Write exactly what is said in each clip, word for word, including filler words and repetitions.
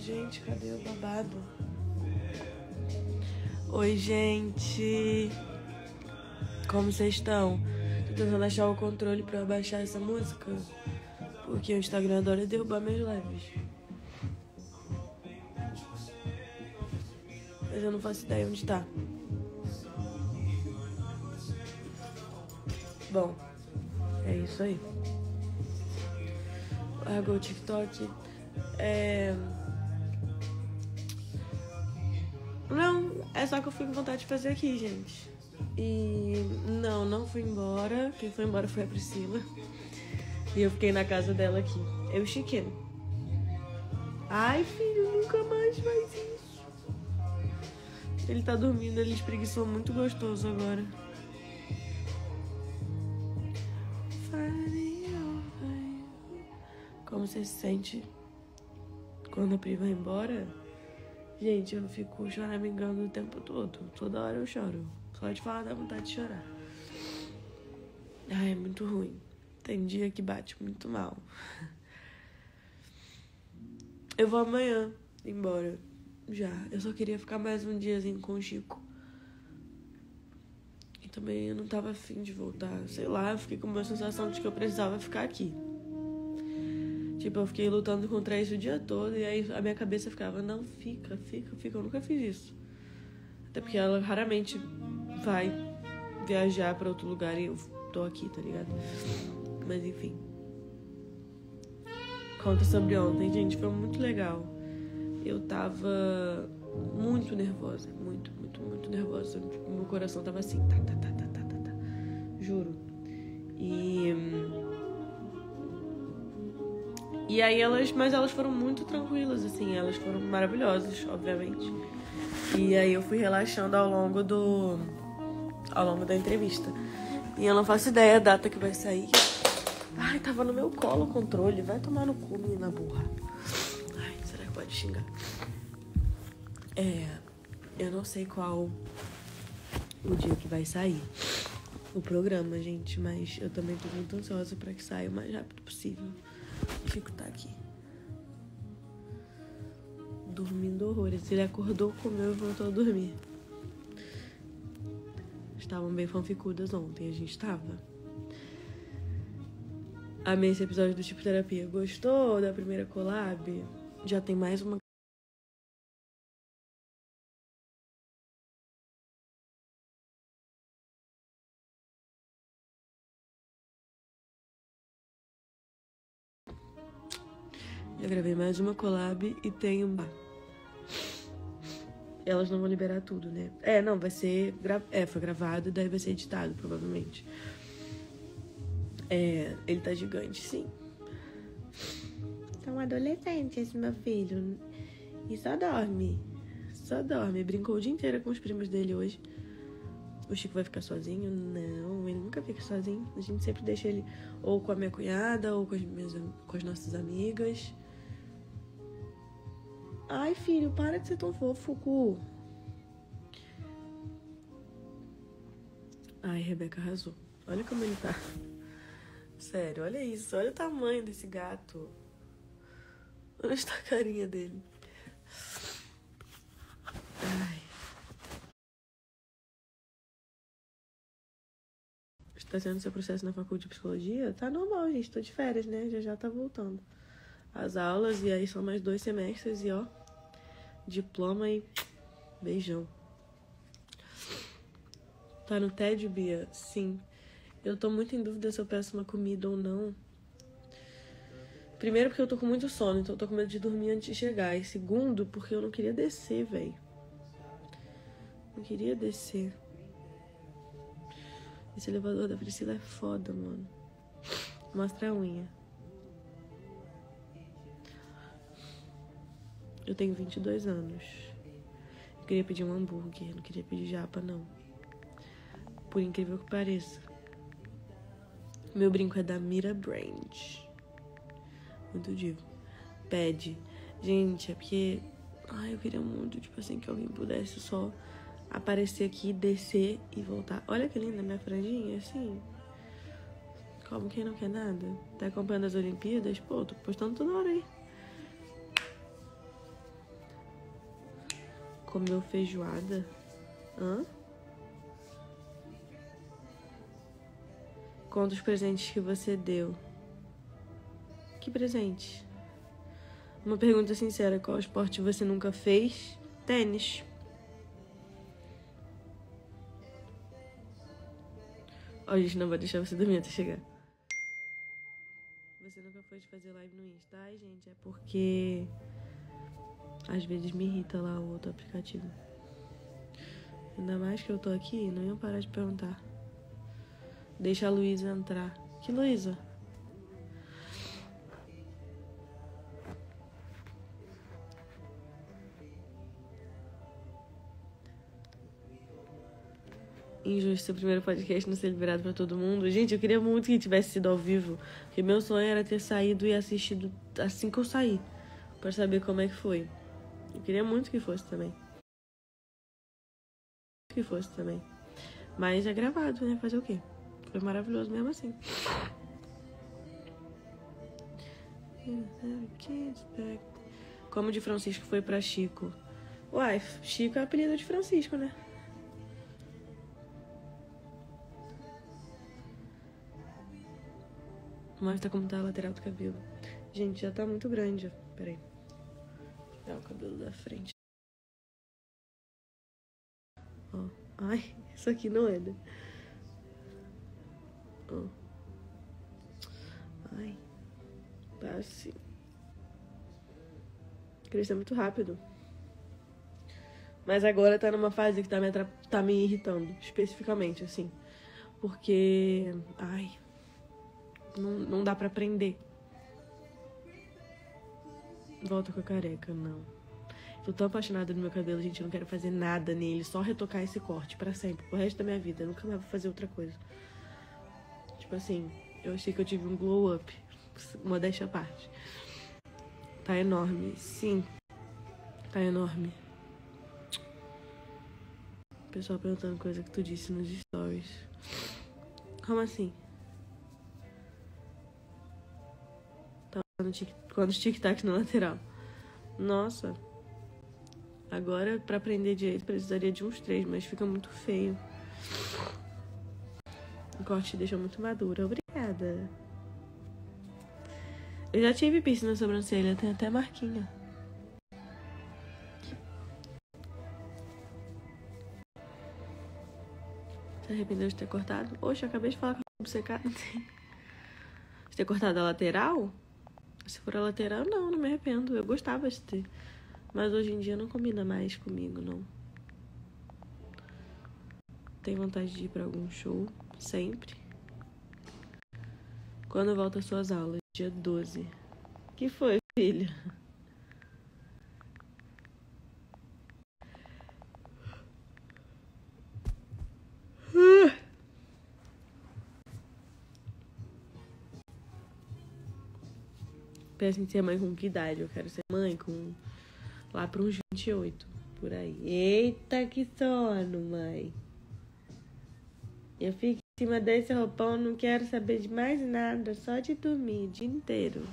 Gente, cadê o babado? Oi, gente. Como vocês estão? Tô tentando achar o controle pra eu baixar essa música, porque o Instagram adora derrubar meus lives. Mas eu não faço ideia onde tá. Bom, é isso aí. Largou o TikTok. É... Não, é só que eu fui com vontade de fazer aqui, gente. E não, não fui embora. Quem foi embora foi a Priscila. E eu fiquei na casa dela aqui. Eu e o Chiquinho. Ai, filho, nunca mais faz isso. Ele tá dormindo, ele espreguiçou muito gostoso agora. Como você se sente quando a Pri vai embora? Gente, eu fico choramingando o tempo todo. Toda hora eu choro. Só de falar dá vontade de chorar. Ai, é muito ruim. Tem dia que bate muito mal. Eu vou amanhã embora. Já. Eu só queria ficar mais um diazinho com o Chico. E também eu não tava afim de voltar. Sei lá, eu fiquei com uma sensação de que eu precisava ficar aqui. Tipo, eu fiquei lutando contra isso o dia todo. E aí a minha cabeça ficava, não, fica, fica, fica. Eu nunca fiz isso. Até porque ela raramente vai viajar pra outro lugar e eu tô aqui, tá ligado? Mas enfim. Conta sobre ontem, gente. Foi muito legal. Eu tava muito nervosa. Muito, muito, muito nervosa. Tipo, meu coração tava assim. Tá, tá, tá, tá, tá, tá, tá. Juro. E... E aí elas... Mas elas foram muito tranquilas, assim. Elas foram maravilhosas, obviamente. E aí eu fui relaxando ao longo do... Ao longo da entrevista. E eu não faço ideia da data que vai sair. Ai, tava no meu colo o controle. Vai tomar no cu, menina burra. Ai, será que pode xingar? É... Eu não sei qual o dia que vai sair o programa, gente. Mas eu também tô muito ansiosa pra que saia o mais rápido possível. O Chico tá aqui. Dormindo horrores. Ele acordou, comeu e voltou a dormir. Estavam bem fanficudas ontem. A gente tava. Amei esse episódio do Tipo Terapia. Gostou da primeira collab? Já tem mais uma. Já gravei mais uma collab e tem uma. Elas não vão liberar tudo, né? É, não, vai ser... Gra... É, foi gravado e daí vai ser editado, provavelmente. É, ele tá gigante, sim. Tá um adolescente esse meu filho. E só dorme. Só dorme. Brincou o dia inteiro com os primos dele hoje. O Chico vai ficar sozinho? Não, ele nunca fica sozinho. A gente sempre deixa ele ou com a minha cunhada ou com as, minhas, com as nossas amigas. Ai, filho, para de ser tão fofo, cu. Ai, Rebeca arrasou. Olha como ele tá. Sério, olha isso. Olha o tamanho desse gato. Olha esta carinha dele. Ai. Está sendo seu processo na faculdade de psicologia? Tá normal, gente. Tô de férias, né? Já já tá voltando as aulas. E aí são mais dois semestres e ó, diploma e beijão. Tá no tédio, Bia? Sim. Eu tô muito em dúvida se eu peço uma comida ou não. Primeiro porque eu tô com muito sono, então eu tô com medo de dormir antes de chegar. E segundo, porque eu não queria descer, velho. Não queria descer. Esse elevador da Priscila é foda, mano. Mostra a unha. Eu tenho vinte e dois anos. Eu queria pedir um hambúrguer, não queria pedir japa, não. Por incrível que pareça. Meu brinco é da Mira Brand. Muito divo. Pede. Gente, é porque... Ai, eu queria muito, tipo assim, que alguém pudesse só aparecer aqui, descer e voltar. Olha que linda minha franjinha, assim. Como quem não quer nada. Tá acompanhando as Olimpíadas? Pô, tô postando toda hora aí. comeu feijoada? Hã? Conta os presentes que você deu. Que presente? Uma pergunta sincera. Qual esporte você nunca fez? Tênis. Ó, gente, não vou deixar você dormir até chegar. Você nunca foi de fazer live no Insta? Ai, gente, é porque às vezes me irrita lá o outro aplicativo. Ainda mais que eu tô aqui, não iam parar de perguntar. Deixa a Luísa entrar. Que Luísa? Injusto o primeiro podcast não ser liberado pra todo mundo. Gente, eu queria muito que tivesse sido ao vivo. Porque meu sonho era ter saído e assistido assim que eu saí. Pra saber como é que foi. Eu queria muito que fosse também. Que fosse também. Mas é gravado, né? Fazer o quê? Foi maravilhoso mesmo assim. Como de Francisco foi pra Chico? Uai, Chico é apelido de Francisco, né? Mostra como tá a lateral do cabelo. Gente, já tá muito grande. Peraí. Vou tirar o cabelo da frente. Ó. Ai, isso aqui não é, né? Ó. Ai. Tá assim. Cresceu muito rápido. Mas agora tá numa fase que tá me, atra... tá me irritando. Especificamente, assim. Porque... Ai... Não, não dá pra prender. Volta com a careca, não. Tô tão apaixonada no meu cabelo, gente. Eu não quero fazer nada nele. Só retocar esse corte pra sempre. Pro resto da minha vida. Eu nunca mais vou fazer outra coisa. Tipo assim, eu achei que eu tive um glow up. Modéstia à parte. Tá enorme. Sim. Tá enorme. O pessoal perguntando coisa que tu disse nos stories. Como assim? Quantos tic-tacs na lateral? Nossa. Agora, pra aprender direito, precisaria de uns três, mas fica muito feio. O corte deixa muito madura. Obrigada. Eu já tive piercing na sobrancelha, tem até marquinha. Se arrependeu de ter cortado? Oxe, eu acabei de falar que eu secado. De ter cortado a lateral? Se for a lateral, não, não me arrependo. Eu gostava de ter. Mas hoje em dia não combina mais comigo, não. Tenho vontade de ir pra algum show, sempre. Quando volta às suas aulas? Dia doze. Que foi, filha? Pensa em ser mãe com que idade? Eu quero ser mãe com... lá para uns vinte e oito, por aí. Eita, que sono, mãe. Eu fico em cima desse roupão, não quero saber de mais nada, só de dormir o dia inteiro.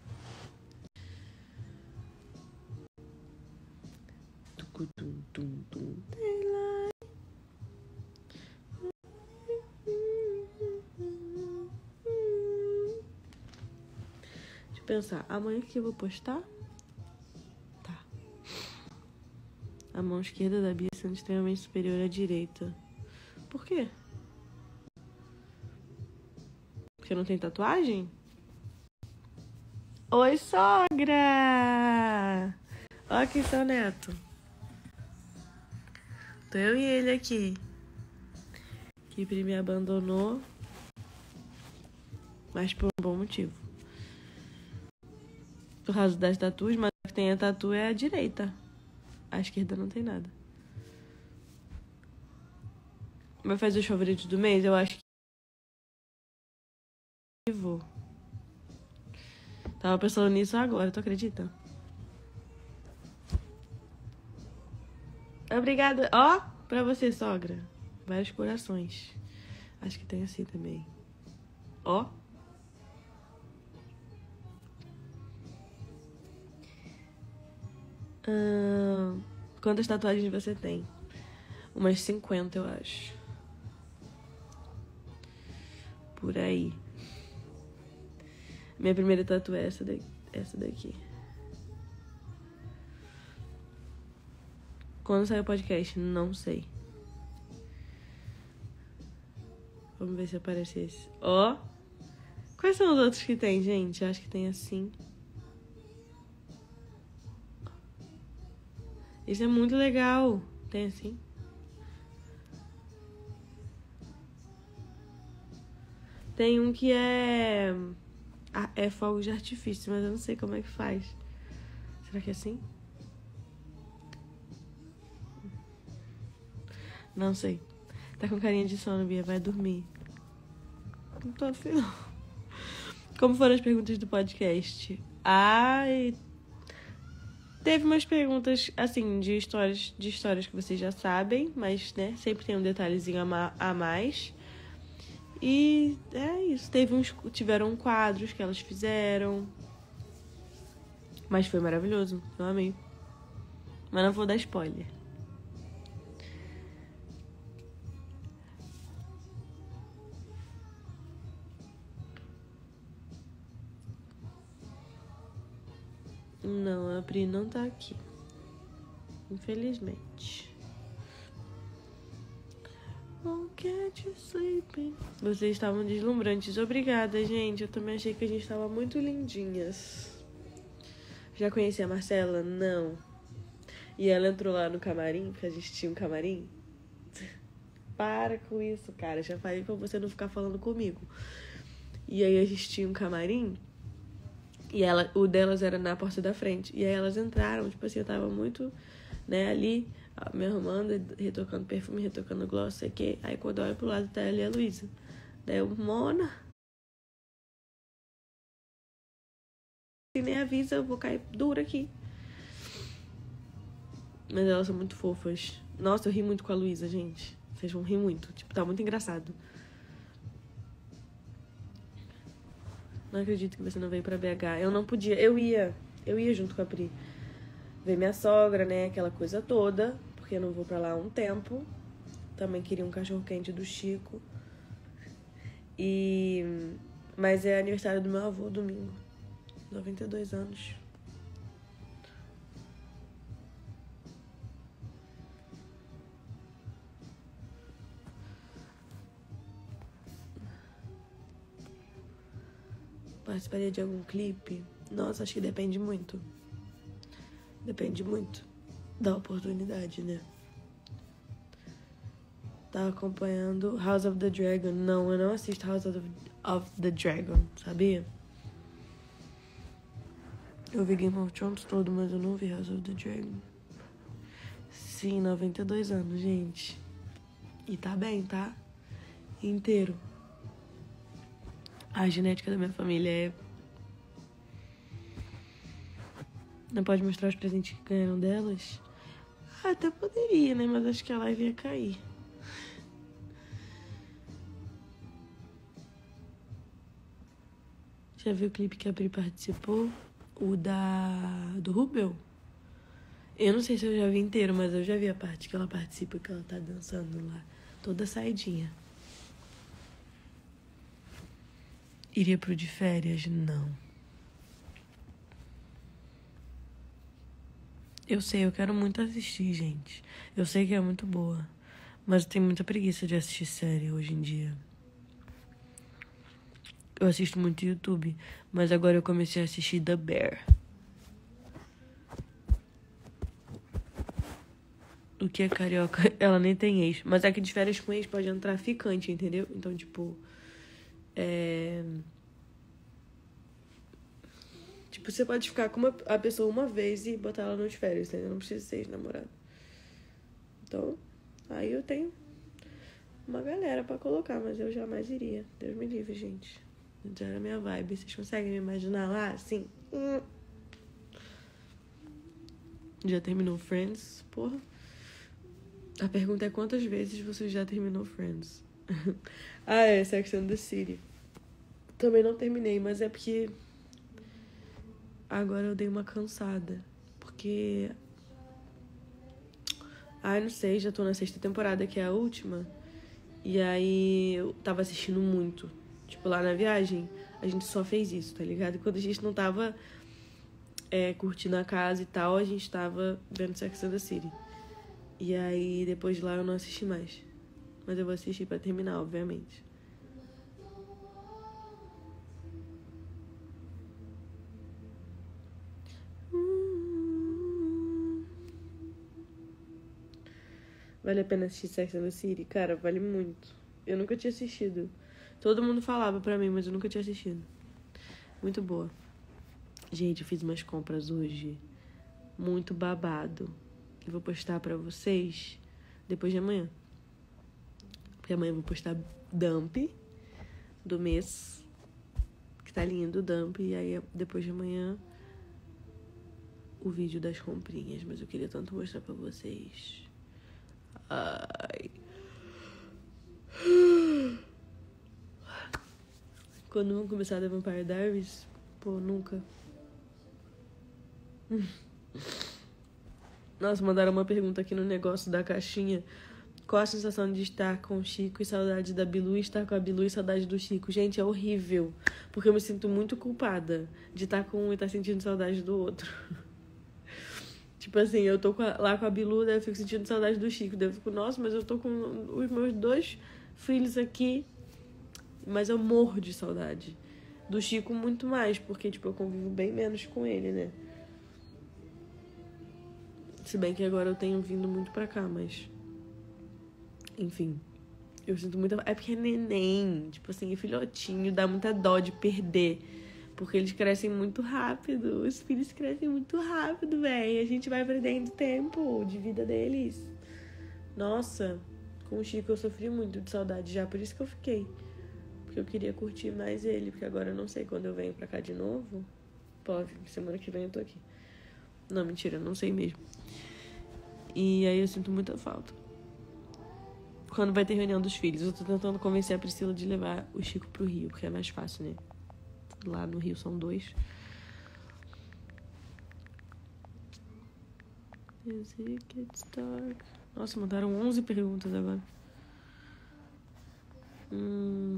Tucutum, tum, tum. Deixa eu pensar, amanhã que eu vou postar? Tá. A mão esquerda da Bia sendo extremamente superior à direita. Por quê? Porque não tem tatuagem? Oi, sogra! Ó aqui seu neto. Tô eu e ele aqui. Que me abandonou. Mas por um bom motivo. Por causa das tatuas, mas a que tem a tatu é a direita. A esquerda não tem nada. Vai fazer os favoritos do mês? Eu acho que vou. Tava pensando nisso agora, tu acredita? Obrigada. Ó, pra você, sogra. Vários corações. Acho que tem assim também. Ó. Ah, Quantas tatuagens você tem? Umas cinquenta, eu acho. Por aí. Minha primeira tatu é essa daqui. Essa daqui. Quando sai o podcast? Não sei. Vamos ver se aparece esse. Ó! Quais são os outros que tem, gente? Eu acho que tem assim. Isso é muito legal. Tem assim. Tem um que é... Ah, é fogo de artifício, mas eu não sei como é que faz. Será que é assim? Não sei. Tá com carinha de sono, Bia. Vai dormir. Não tô afim, não. Como foram as perguntas do podcast? Ai... Teve umas perguntas, assim, de histórias, de histórias que vocês já sabem, mas, né, sempre tem um detalhezinho a, ma- a mais. E é isso. Teve uns, tiveram quadros que elas fizeram. Mas foi maravilhoso. Eu amei. Mas não vou dar spoiler. Não, a Pri não tá aqui. Infelizmente. Won't get you sleeping. Vocês estavam deslumbrantes. Obrigada, gente. Eu também achei que a gente tava muito lindinhas. Já conheci a Marcela? Não. E ela entrou lá no camarim, porque a gente tinha um camarim. Para com isso, cara. Já falei pra você não ficar falando comigo. E aí a gente tinha um camarim. E ela, o delas era na porta da frente. E aí elas entraram, tipo assim, eu tava muito, né, ali, me arrumando, retocando perfume, retocando gloss, sei o quê. Aí quando eu olho pro lado, tá ali a Luísa. Daí eu, Mona. Se nem avisa, eu vou cair dura aqui. Mas elas são muito fofas. Nossa, eu ri muito com a Luísa, gente. Vocês vão rir muito. Tipo, tá muito engraçado. Não acredito que você não veio pra B H. Eu não podia. Eu ia. Eu ia junto com a Pri. Ver minha sogra, né? Aquela coisa toda. Porque eu não vou pra lá há um tempo. Também queria um cachorro-quente do Chico. E... Mas é aniversário do meu avô, domingo. noventa e dois anos. Participaria de algum clipe? Nossa, acho que depende muito. Depende muito da oportunidade, né? Tava acompanhando House of the Dragon. Não, eu não assisto House of, of the Dragon, sabia? Eu vi Game of Thrones todo, mas eu não vi House of the Dragon. Sim, noventa e dois anos, gente. E tá bem, tá? Inteiro. A genética da minha família é... Não pode mostrar os presentes que ganharam delas? Ah, até poderia, né? Mas acho que a live ia cair. Já viu o clipe que a Pri participou? O da... do Rubel? Eu não sei se eu já vi inteiro, mas eu já vi a parte que ela participa, que ela tá dançando lá. Toda saidinha. Iria pro de férias? Não. Eu sei, eu quero muito assistir, gente. Eu sei que é muito boa. Mas eu tenho muita preguiça de assistir série hoje em dia. Eu assisto muito YouTube, mas agora eu comecei a assistir The Bear. O que é carioca? Ela nem tem ex. Mas é que de férias com ex pode entrar ficante, entendeu? Então, tipo... É... Tipo, você pode ficar com uma, a pessoa uma vez e botar ela nas férias, entendeu? Não precisa ser ex-namorado. Então, aí eu tenho uma galera pra colocar, mas eu jamais iria. Deus me livre, gente. Já era minha vibe. Vocês conseguem me imaginar lá? Assim? Hum. Já terminou Friends? Porra. A pergunta é quantas vezes você já terminou Friends? Ah, é, Sex and the City. Também não terminei, mas é porque... Agora eu dei uma cansada. Porque... Ai, não sei, já tô na sexta temporada, que é a última. E aí eu tava assistindo muito. Tipo, lá na viagem, a gente só fez isso, tá ligado? Quando a gente não tava é, curtindo a casa e tal, a gente tava vendo Sex and the City. E aí, depois de lá, eu não assisti mais. Mas eu vou assistir pra terminar, obviamente. Vale a pena assistir Sex and the City? Cara, vale muito. Eu nunca tinha assistido. Todo mundo falava pra mim, mas eu nunca tinha assistido. Muito boa. Gente, eu fiz umas compras hoje. Muito babado. Eu vou postar pra vocês depois de amanhã. Porque amanhã eu vou postar dump do mês. Que tá lindo o dump. E aí depois de amanhã o vídeo das comprinhas. Mas eu queria tanto mostrar pra vocês. Ai. Quando vão começar The Vampire Diaries? Pô, nunca. Nossa, mandaram uma pergunta aqui no negócio da caixinha. Qual a sensação de estar com o Chico e saudade da Bilu, e estar com a Bilu e saudade do Chico? Gente, é horrível. Porque eu me sinto muito culpada de estar com um e estar sentindo saudade do outro. Tipo assim, eu tô com a, lá com a Bilu, daí eu fico sentindo saudade do Chico. Daí eu fico, nossa, mas eu tô com os meus dois filhos aqui. Mas eu morro de saudade. Do Chico muito mais, porque tipo, eu convivo bem menos com ele, né? Se bem que agora eu tenho vindo muito pra cá, mas... Enfim. Eu sinto muita... É porque é neném. Tipo assim, é filhotinho. Dá muita dó de perder. Porque eles crescem muito rápido. Os filhos crescem muito rápido, velho. A gente vai perdendo tempo de vida deles. Nossa. Com o Chico eu sofri muito de saudade já. Por isso que eu fiquei. Porque eu queria curtir mais ele. Porque agora eu não sei quando eu venho pra cá de novo. Pô, semana que vem eu tô aqui. Não, mentira, não sei mesmo. E aí eu sinto muita falta. Quando vai ter reunião dos filhos, eu tô tentando convencer a Priscila de levar o Chico pro Rio, porque é mais fácil, né? Lá no Rio são dois. Nossa, mandaram onze perguntas agora. Hum...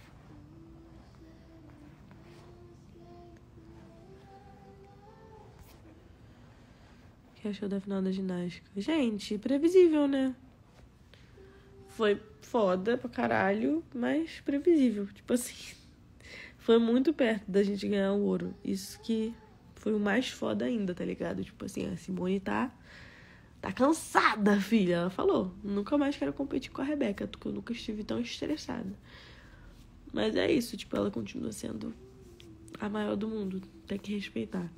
O que achou da final da ginástica? Gente, previsível, né? Foi foda pra caralho, mas previsível. Tipo assim, foi muito perto da gente ganhar o ouro. Isso que foi o mais foda ainda, tá ligado? Tipo assim, a Simone tá, tá cansada, filha. Ela falou, nunca mais quero competir com a Rebeca, porque eu nunca estive tão estressada. Mas é isso, tipo, ela continua sendo a maior do mundo. Tem que respeitar.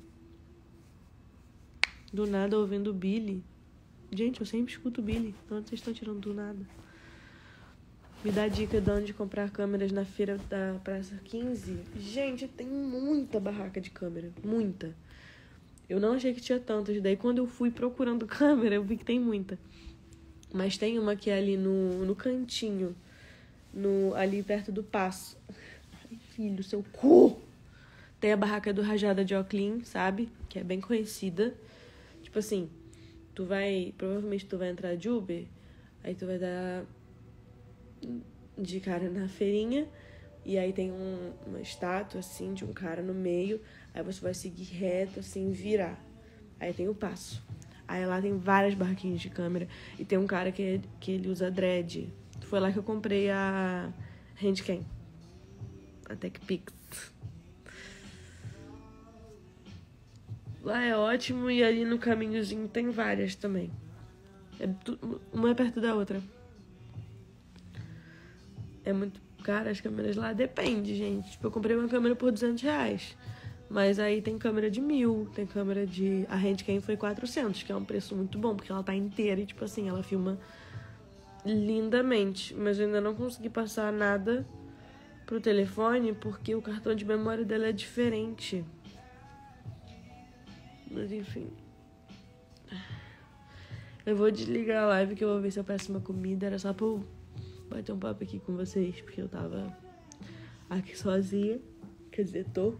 Do nada ouvindo o Billy. Gente, eu sempre escuto o Billy. Onde vocês estão tirando do nada? Me dá dica de onde comprar câmeras na feira da Praça quinze. Gente, tem muita barraca de câmera. Muita. Eu não achei que tinha tantas. Daí quando eu fui procurando câmera, eu vi que tem muita. Mas tem uma que é ali no, no cantinho. No, ali perto do Paço. Ai, filho, seu cu! Tem a barraca do Rajada de Oclean, sabe? Que é bem conhecida. Tipo assim, tu vai... Provavelmente tu vai entrar de Uber. Aí tu vai dar de cara na feirinha. E aí tem um, uma estátua, assim, de um cara no meio. Aí você vai seguir reto, assim, virar. Aí tem o Paço. Aí lá tem várias barraquinhas de câmera. E tem um cara que, que ele usa dread. Foi lá que eu comprei a Handcam. A TechPix. Lá é ótimo e ali no caminhozinho tem várias também. É tu, uma é perto da outra. É muito caro as câmeras lá. Depende, gente. Tipo, eu comprei uma câmera por duzentos reais. Mas aí tem câmera de mil. Tem câmera de... A Handcam foi quatrocentos, que é um preço muito bom. Porque ela tá inteira e, tipo assim, ela filma lindamente. Mas eu ainda não consegui passar nada pro telefone porque o cartão de memória dela é diferente. Mas enfim. Eu vou desligar a live que eu vou ver se eu peço uma comida. Era só pra eu bater um papo aqui com vocês. Porque eu tava aqui sozinha. Quer dizer, tô.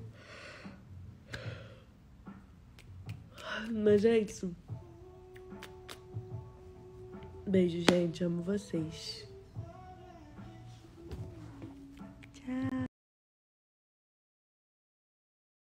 Mas é isso. Beijo, gente. Amo vocês.